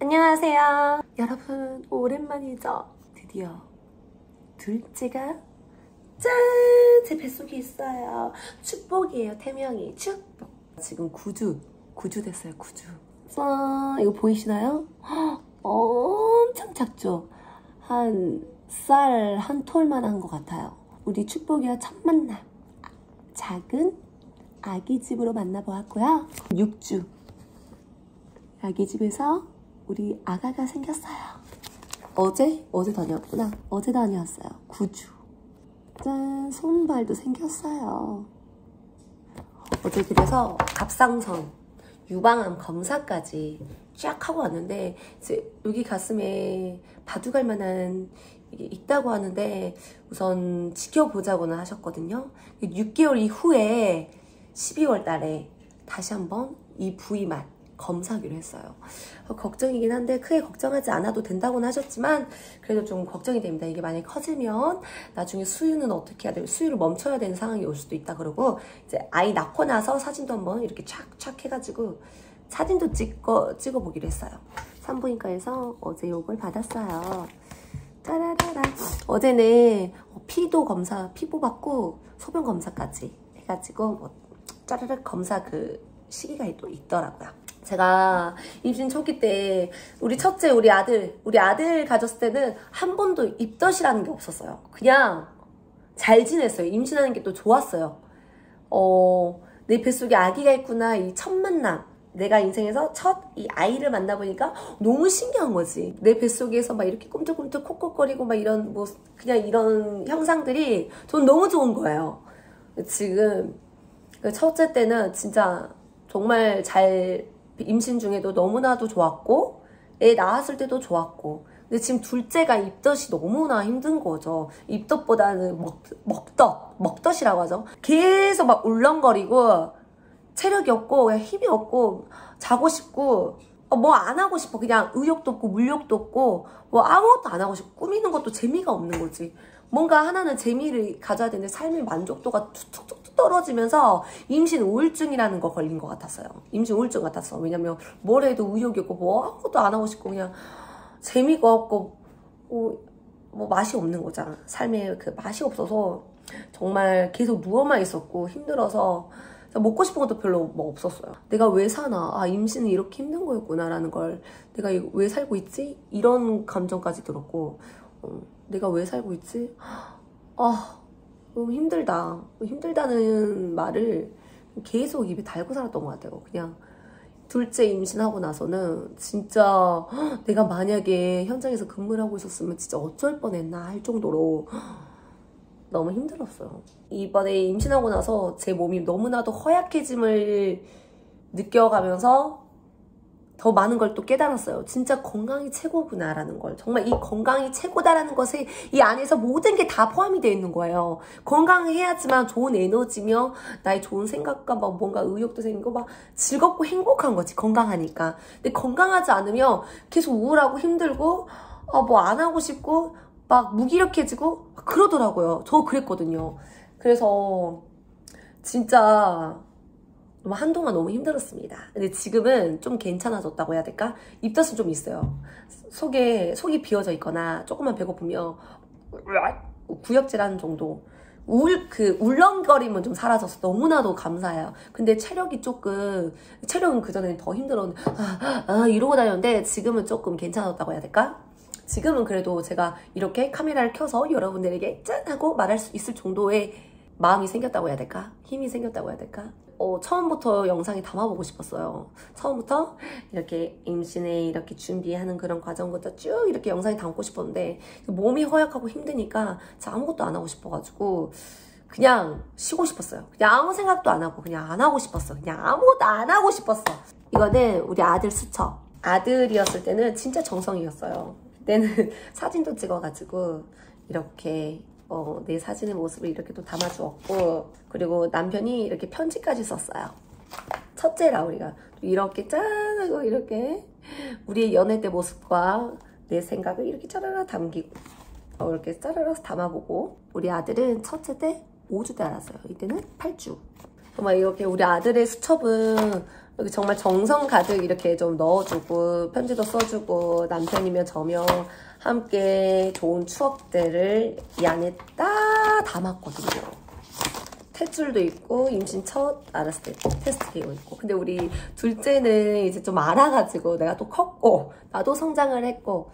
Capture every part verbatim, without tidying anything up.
안녕하세요. 여러분, 오랜만이죠? 드디어 둘째가 짠! 제 뱃속에 있어요. 축복이에요. 태명이 축복. 지금 구주, 구주 됐어요. 구주. 짠! 이거 보이시나요? 허, 엄청 작죠? 한 쌀 한 톨만 한 것 같아요. 우리 축복이와 첫 만남. 작은 아기 집으로 만나보았고요. 육 주. 아기 집에서 우리 아가가 생겼어요. 어제? 어제 다녀왔구나. 어제 다녀왔어요. 구 주. 짠! 손발도 생겼어요. 어제 그래서 갑상선, 유방암 검사까지 쫙 하고 왔는데, 이제 여기 가슴에 바둑할 만한 이게 있다고 하는데, 우선 지켜보자고는 하셨거든요. 육 개월 이후에 십이월 달에 다시 한번 이 부위만 검사하기로 했어요. 걱정이긴 한데 크게 걱정하지 않아도 된다고는 하셨지만 그래도 좀 걱정이 됩니다. 이게 만약에 커지면 나중에 수유는 어떻게 해야 돼요? 수유를 멈춰야 되는 상황이 올 수도 있다 그러고, 이제 아이 낳고 나서 사진도 한번 이렇게 촥촥 해가지고 사진도 찍어, 찍어보기로 했어요. 산부인과에서 어제 요걸 받았어요. 짜라라라. 어제는 피도 검사, 피부 받고 소변 검사까지 해가지고 뭐 짜르륵 검사 그 시기가 또 있더라고요. 제가 임신 초기 때 우리 첫째, 우리 아들, 우리 아들 가졌을 때는 한 번도 입덧이라는 게 없었어요. 그냥 잘 지냈어요. 임신하는 게 또 좋았어요. 어, 내 뱃속에 아기가 있구나. 이 첫 만남. 내가 인생에서 첫 이 아이를 만나보니까 너무 신기한 거지. 내 뱃속에서 막 이렇게 꿈틀꿈틀 콕콕거리고 막 이런 뭐 그냥 이런 형상들이 전 너무 좋은 거예요. 지금 첫째 때는 진짜 정말 잘 임신 중에도 너무나도 좋았고 애 낳았을 때도 좋았고, 근데 지금 둘째가 입덧이 너무나 힘든 거죠. 입덧보다는 먹, 먹덧, 먹덧이라고 하죠. 계속 막 울렁거리고 체력이 없고 그냥 힘이 없고 자고 싶고 뭐 안 하고 싶어. 그냥 의욕도 없고 물욕도 없고 뭐 아무것도 안 하고 싶고 꾸미는 것도 재미가 없는 거지. 뭔가 하나는 재미를 가져야 되는데 삶의 만족도가 툭툭툭 떨어지면서 임신 우울증이라는 거 걸린 것 같았어요. 임신 우울증 같았어. 왜냐면 뭘 해도 의욕이 없고 뭐 아무것도 안 하고 싶고 그냥 재미가 없고 뭐, 뭐 맛이 없는 거잖아. 삶에 그 맛이 없어서 정말 계속 누워만 있었고 힘들어서 먹고 싶은 것도 별로 뭐 없었어요. 내가 왜 사나? 아, 임신은 이렇게 힘든 거였구나 라는 걸, 내가 왜 살고 있지? 이런 감정까지 들었고, 어, 내가 왜 살고 있지? 아, 너무 힘들다. 힘들다는 말을 계속 입에 달고 살았던 것 같아요. 그냥 둘째 임신하고 나서는 진짜 내가 만약에 현장에서 근무를 하고 있었으면 진짜 어쩔 뻔했나 할 정도로 너무 힘들었어요. 이번에 임신하고 나서 제 몸이 너무나도 허약해짐을 느껴가면서 더 많은 걸 또 깨달았어요. 진짜 건강이 최고구나 라는 걸. 정말 이 건강이 최고다라는 것에 이 안에서 모든 게 다 포함이 되어 있는 거예요. 건강해야지만 좋은 에너지며 나의 좋은 생각과 막 뭔가 의욕도 생기고 막 즐겁고 행복한 거지, 건강하니까. 근데 건강하지 않으면 계속 우울하고 힘들고 아, 뭐 안 하고 싶고 막 무기력해지고 그러더라고요. 저 그랬거든요. 그래서 진짜 한동안 너무 힘들었습니다. 근데 지금은 좀 괜찮아졌다고 해야 될까? 입덧은 좀 있어요. 속에, 속이 비어져 있거나 조금만 배고프면 구역질하는 정도. 울, 그, 울렁거림은 좀 사라져서 너무나도 감사해요. 근데 체력이 조금, 체력은 그전에는 더 힘들었는데, 아, 아, 이러고 다녔는데 지금은 조금 괜찮았다고 해야 될까? 지금은 그래도 제가 이렇게 카메라를 켜서 여러분들에게 짠! 하고 말할 수 있을 정도의 마음이 생겼다고 해야 될까? 힘이 생겼다고 해야 될까? 어, 처음부터 영상에 담아보고 싶었어요. 처음부터 이렇게 임신에 이렇게 준비하는 그런 과정부터 쭉 이렇게 영상에 담고 싶었는데 몸이 허약하고 힘드니까 아무것도 안 하고 싶어가지고 그냥 쉬고 싶었어요. 그냥 아무 생각도 안 하고 그냥 안 하고 싶었어. 그냥 아무것도 안 하고 싶었어. 이거는 우리 아들 수첩. 아들이었을 때는 진짜 정성이었어요. 그때는 사진도 찍어가지고 이렇게 어, 내 사진의 모습을 이렇게 또 담아주었고, 그리고 남편이 이렇게 편지까지 썼어요. 첫째라 우리가 이렇게 짠 하고 이렇게 우리의 연애 때 모습과 내 생각을 이렇게 짜라라 담기고 어, 이렇게 짜라라 담아보고, 우리 아들은 첫째 때 오 주 때 알았어요. 이때는 팔 주. 정말 이렇게 우리 아들의 수첩은 여기 정말 정성 가득 이렇게 좀 넣어주고 편지도 써주고 남편이며 저며 함께 좋은 추억들을 이 안에 딱 담았거든요. 탯줄도 있고 임신 첫 알았을 때 테스트 기호 있고. 근데 우리 둘째는 이제 좀 알아가지고 내가 또 컸고 나도 성장을 했고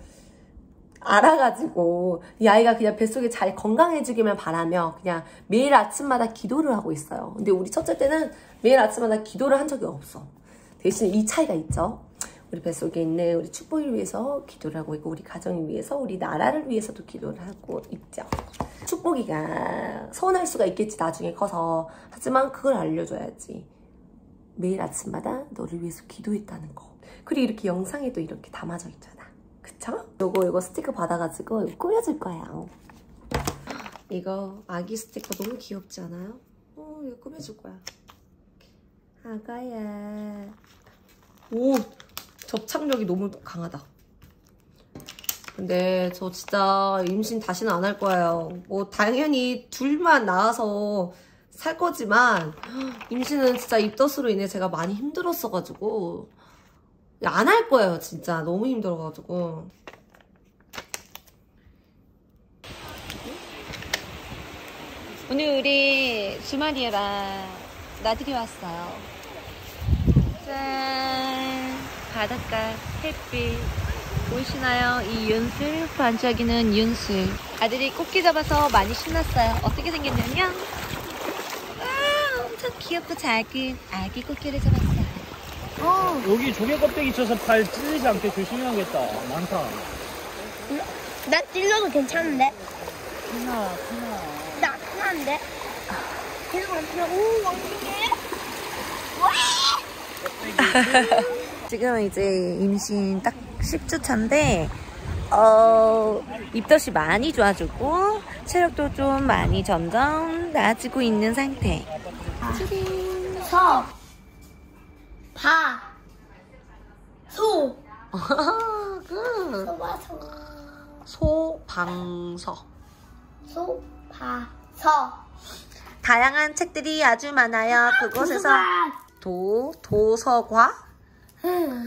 알아가지고 이 아이가 그냥 뱃속에 잘 건강해지기만 바라며 그냥 매일 아침마다 기도를 하고 있어요. 근데 우리 첫째 때는 매일 아침마다 기도를 한 적이 없어. 대신 이 차이가 있죠. 우리 뱃속에 있는 우리 축복을 위해서 기도를 하고 있고 우리 가정을 위해서 우리 나라를 위해서도 기도를 하고 있죠. 축복이가 서운할 수가 있겠지 나중에 커서. 하지만 그걸 알려줘야지. 매일 아침마다 너를 위해서 기도했다는 거. 그리고 이렇게 영상에도 이렇게 담아져 있잖아. 그쵸? 요거 요거 스티커 받아가지고 이거 꾸며줄 거예요. 이거 아기 스티커 너무 귀엽지 않아요? 어, 이거 꾸며줄 거야. 아가야. 오, 접착력이 너무 강하다. 근데 저 진짜 임신 다시는 안 할 거예요. 뭐 당연히 둘만 낳아서 살 거지만 임신은 진짜 입덧으로 인해 제가 많이 힘들었어가지고 안 할 거예요. 진짜 너무 힘들어가지고. 오늘 우리 주말이라 나들이 왔어요. 짠! 바닷가, 햇빛 보이시나요? 이 윤슬, 반짝이는 윤슬. 아들이 꽃게 잡아서 많이 신났어요. 어떻게 생겼냐면 와, 엄청 귀엽고 작은 아기 꽃게를 잡았어요. 어. 여기 조개 껍데기 쳐서 발 찔리지 않게 조심해야겠다. 많다. 나 찔러도 괜찮은데? 큰나, 큰나. 나 큰한데? 계속 안 찔러. 오, 왕중해. 지금은 이제 임신 딱 십 주 차인데 어, 입덧이 많이 좋아지고 체력도 좀 많이 점점 나아지고 있는 상태. 서, 바, 소. 그 소바소. 소방서. 소, 바, 서. 다양한 책들이 아주 많아요. 그곳에서 도, 도서과? 응.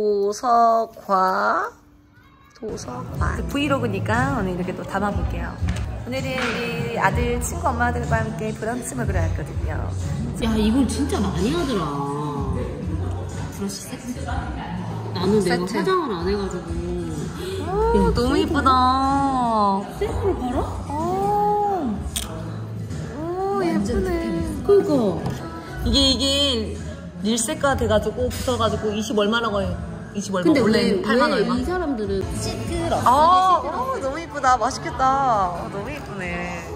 도서과? 도서과. 브이로그니까 오늘 이렇게 또 담아볼게요. 오늘은 우리 아들 친구 엄마들과 함께 브런치 먹으러 왔거든요. 야, 이걸 진짜 많이 하더라. 브러쉬 세트. 나는 내가 세트. 화장을 안 해가지고. 오, 너무 이쁘다. 세트를 팔아? 오, 오 예쁘네. 그니까. 이게, 이게 릴세가 돼가지고 붙어가지고 이십 얼마나 거예요? 이십 얼마? 근데 원래 왜, 팔만 왜 얼마? 이 사람들은 시끄러. 아, 어, 너무 이쁘다. 맛있겠다. 어, 너무 이쁘네.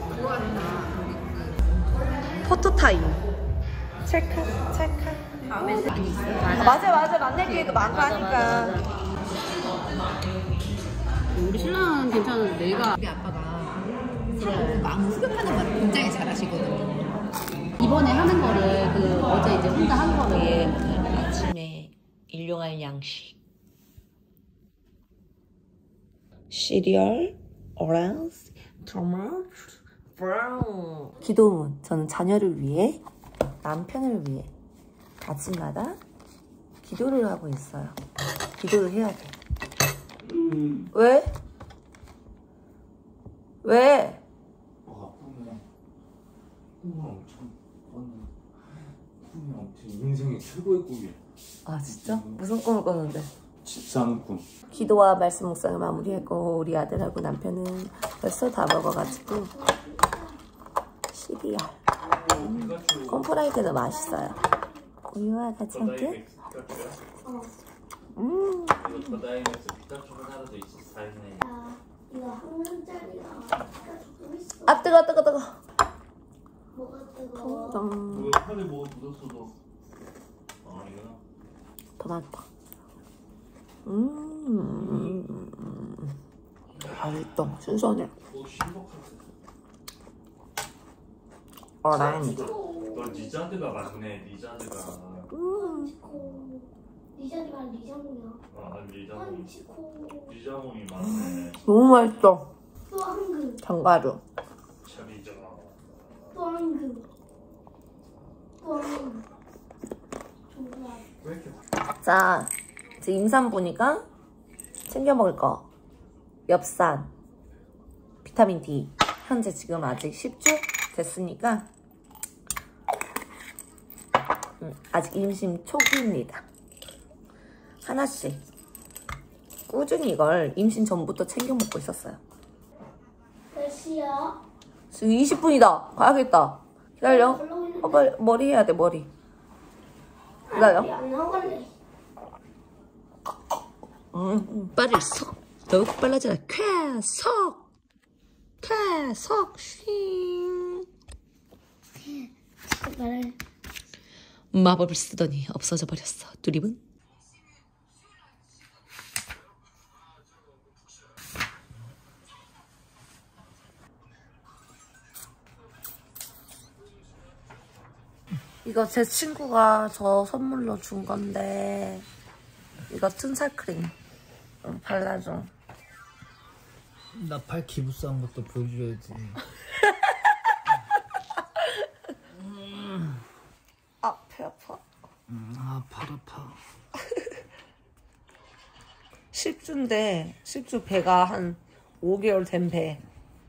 포토타임. 찰칵, 찰칵. 아, 맞아, 맞아. 만날 기회도 많고 하니까. 우리 신랑은 괜찮은데 내가. 우리 아빠가 마음 흡입하는 말 굉장히 잘하시거든요. 이번에 하는 거를 그 어제 이제 혼자 한 거를 예, 아침에 일용할 양식. 시리얼, 오렌지, 토마토, 브라운. 기도문. 저는 자녀를 위해, 남편을 위해 아침마다 기도를 하고 있어요. 기도를 해야 돼. 음. 왜? 왜? 아, 꿈에 꿈을 엄청 꿨는데 꿈이 엄청 인생의 최고의 꿈이야. 아 진짜? 무슨 꿈을 꿨는데? 집 사는 꿈. 기도와 말씀 묵상을 마무리했고 우리 아들하고 남편은 벌써 다 먹어가지고 시리얼 음, 콤프라이트도 맛있어요. 우유와 같이 함께 음. 이거 다이맥스 피카츄 하나라도 있어 사이네. 이거 한 원짜리야. 조금 있어. 아 뜨거 뜨거 뜨거. 뭐가 뜨거워? 음, 그거 팔에 뭐 묻었어도. 아 이거나. 토마토. 음, 맛있다. 신선해. 뭐 신박할 때. 오렌지. 너 니자드가 맞네. 니자드가. 음. 치코. 리자니가 리자몽이야. 아 리자몽. 치코. 리자몽이 맞네. 너무 맛있어. 또 한금. 견과류. 참이죠. 또 한금. 또 한금. 좋아. 왜 이렇게 자, 이제 임산부니까 챙겨 먹을 거. 엽산, 비타민 D. 현재 지금 아직 십 주 됐으니까 음, 아직 임신 초기입니다. 하나씩 꾸준히 이걸 임신 전부터 챙겨 먹고 있었어요. 몇 시야? 지금 이십 분이다. 가야겠다. 기다려. 어, 빨리 머리 해야 돼, 머리. 기다려. 안 나갈래. 음, 빠를 속. 더욱 빨라져라. 쾌속. 쾌속. 쉥. 말해. 마법을 쓰더니 없어져 버렸어. 두립은? 이거 제 친구가 저 선물로 준 건데 이거 튼살 크림 음, 발라줘. 나 팔 기부스한 것도 보여줘야지. 음. 아, 배 아파. 음, 아, 팔 아파. 십 주인데 십 주 배가 한 오 개월 된 배.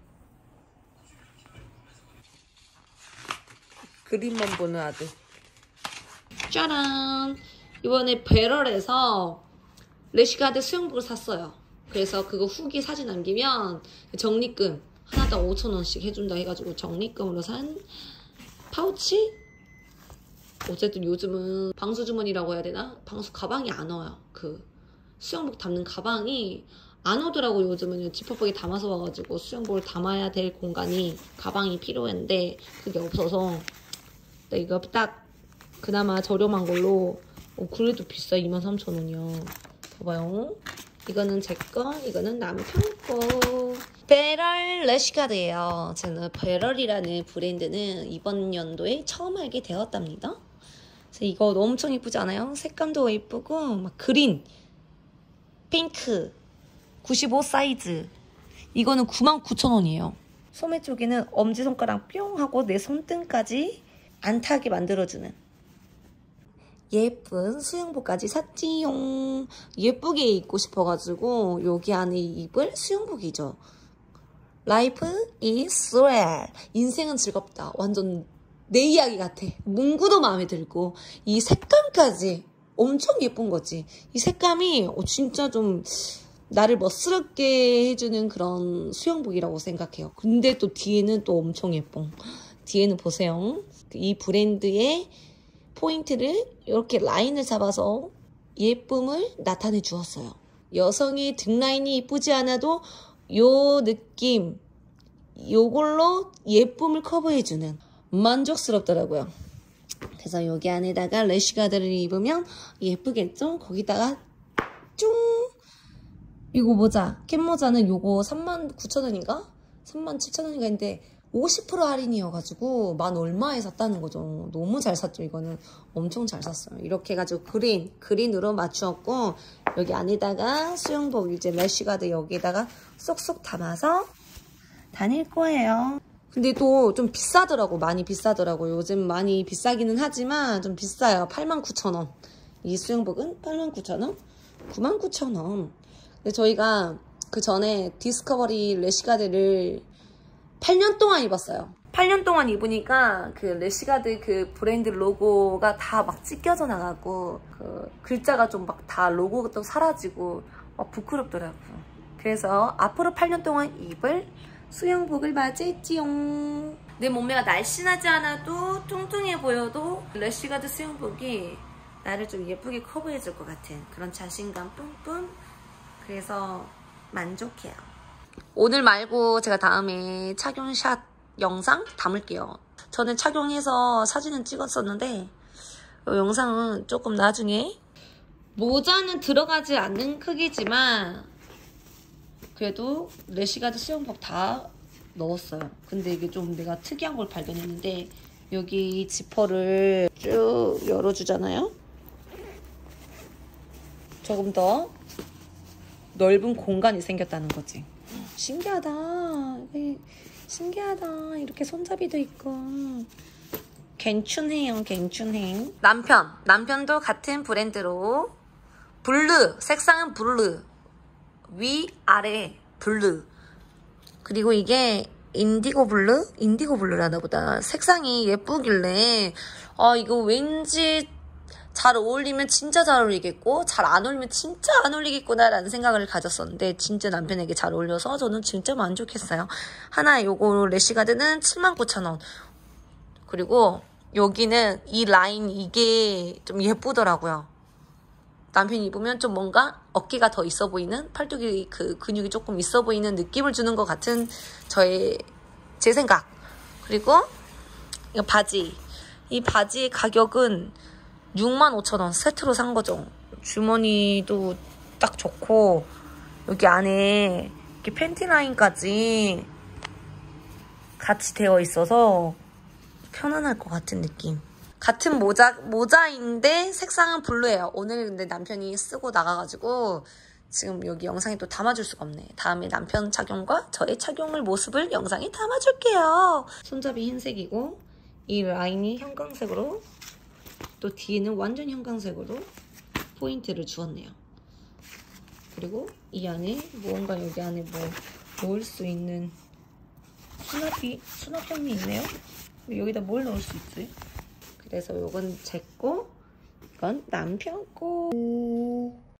그림만 보는 아들. 짜란! 이번에 배럴에서 래시가드 수영복을 샀어요. 그래서 그거 후기 사진 남기면 적립금 하나당 오천 원씩 해준다 해가지고 적립금으로 산 파우치? 어쨌든 요즘은 방수 주머니라고 해야 되나? 방수 가방이 안 와요. 그 수영복 담는 가방이 안 오더라고. 요즘은 지퍼백에 담아서 와가지고 수영복을 담아야 될 공간이 가방이 필요했는데 그게 없어서 이거 딱 그나마 저렴한 걸로 어, 그래도 비싸. 이만 삼천 원이야. 봐봐요. 이거는 제 거, 이거는 남편 거. 배럴 래시가드예요. 저는 배럴이라는 브랜드는 이번 연도에 처음 알게 되었답니다. 그래서 이거 엄청 예쁘지 않아요? 색감도 예쁘고 막 그린, 핑크, 구십오 사이즈. 이거는 구만 구천 원이에요. 소매 쪽에는 엄지손가락 뿅 하고 내 손등까지 안 타게 만들어주는 예쁜 수영복까지 샀지용. 예쁘게 입고 싶어가지고 여기 안에 입을 수영복이죠. Life is real. 인생은 즐겁다. 완전 내 이야기 같아. 문구도 마음에 들고 이 색감까지 엄청 예쁜 거지. 이 색감이 어, 진짜 좀 나를 멋스럽게 해주는 그런 수영복이라고 생각해요. 근데 또 뒤에는 또 엄청 예뻐. 뒤에는 보세요. 이 브랜드의 포인트를 이렇게 라인을 잡아서 예쁨을 나타내 주었어요. 여성의 등 라인이 이쁘지 않아도 요 느낌, 요걸로 예쁨을 커버해주는 만족스럽더라고요. 그래서 여기 안에다가 래시가드를 입으면 예쁘겠죠? 거기다가 쫑! 이거 모자, 캡모자는 요거 삼만 구천 원인가? 삼만 칠천 원인가 했는데 오십 퍼센트 할인이어가지고 만 얼마에 샀다는 거죠. 너무 잘 샀죠. 이거는 엄청 잘 샀어요. 이렇게 해가지고 그린, 그린으로 맞추었고 여기 안에다가 수영복 이제 래시가드 여기에다가 쏙쏙 담아서 다닐 거예요. 근데 또 좀 비싸더라고. 많이 비싸더라고. 요즘 많이 비싸기는 하지만 좀 비싸요. 팔만 구천 원. 이 수영복은 팔만 구천 원? 구만 구천 원. 근데 저희가 그 전에 디스커버리 래시가드를 팔 년 동안 입었어요. 팔 년 동안 입으니까 그 래시가드 그 브랜드 로고가 다 막 찢겨져 나가고 그 글자가 좀 막 다 로고가 또 사라지고 막 부끄럽더라고요. 그래서 앞으로 팔 년 동안 입을 수영복을 맞이했지용. 내 몸매가 날씬하지 않아도 뚱뚱해 보여도 래시가드 수영복이 나를 좀 예쁘게 커버해줄 것 같은 그런 자신감 뿜뿜. 그래서 만족해요. 오늘 말고 제가 다음에 착용샷 영상 담을게요. 저는 착용해서 사진은 찍었었는데 이 영상은 조금 나중에. 모자는 들어가지 않는 크기지만 그래도 래시가드 수영복 다 넣었어요. 근데 이게 좀 내가 특이한 걸 발견했는데 여기 지퍼를 쭉 열어주잖아요. 조금 더 넓은 공간이 생겼다는 거지. 신기하다. 신기하다. 이렇게 손잡이도 있고 괜춘해요, 괜춘해. 남편, 남편도 같은 브랜드로 블루, 색상은 블루, 위, 아래 블루. 그리고 이게 인디고 블루? 인디고 블루라나 보다. 색상이 예쁘길래 아 이거 왠지 잘 어울리면 진짜 잘 어울리겠고 잘 안 어울리면 진짜 안 어울리겠구나 라는 생각을 가졌었는데 진짜 남편에게 잘 어울려서 저는 진짜 만족했어요. 하나 요거 래쉬가드는 칠만 구천 원. 그리고 여기는 이 라인 이게 좀 예쁘더라고요. 남편이 입으면 좀 뭔가 어깨가 더 있어 보이는, 팔뚝이 그 근육이 조금 있어 보이는 느낌을 주는 것 같은 저의 제 생각. 그리고 이 바지, 이 바지의 가격은 육만 오천 원 세트로 산 거죠. 주머니도 딱 좋고 여기 안에 이렇게 팬티 라인까지 같이 되어 있어서 편안할 것 같은 느낌. 같은 모자, 모자인데 색상은 블루예요. 오늘 근데 남편이 쓰고 나가가지고 지금 여기 영상에 또 담아줄 수가 없네. 다음에 남편 착용과 저의 착용을 모습을 영상에 담아줄게요. 손잡이 흰색이고 이 라인이 형광색으로 또 뒤에는 완전 형광색으로 포인트를 주었네요. 그리고 이 안에 무언가 여기 안에 뭐 넣을 수 있는 수납이, 수납형이 있네요. 여기다 뭘 넣을 수 있지? 그래서 이건 제 거, 이건 남편 거.